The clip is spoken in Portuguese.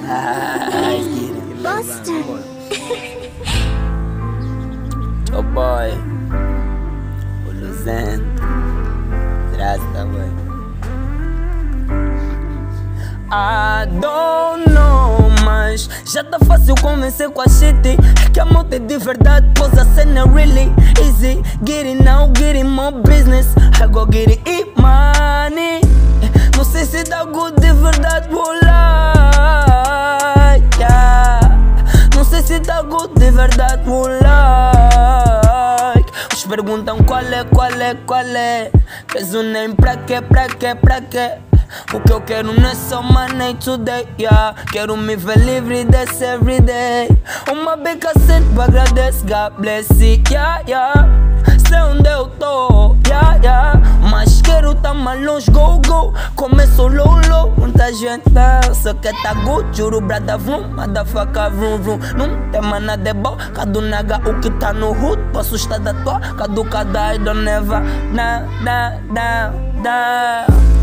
Boston. Oh boy, o Luzendo, Rasta boy. I don't know, mas já tá fácil convencer com a shit que a moto é de verdade, pois a cena really easy. Getting now, getting more business, I go get it, eat money. Não sei se dá good de verdade, vou lá, yeah. Não sei se dá good de verdade, vou lá. Os perguntam qual é. Queres um name pra quê? O que eu quero não é só money today, yeah. Quero me ver livre desse everyday. Uma beca sempre pra agradecer, God bless it, yeah. Sei onde eu tô, yeah. Mas quero tá mais longe, go. Começo low, muita gente só que tá good. Juro, brada, vrum, motherfucker, vrum. Não tem mais nada bom, cada naga o que tá no hood. Posso estar da tua, cada I don't never, nah.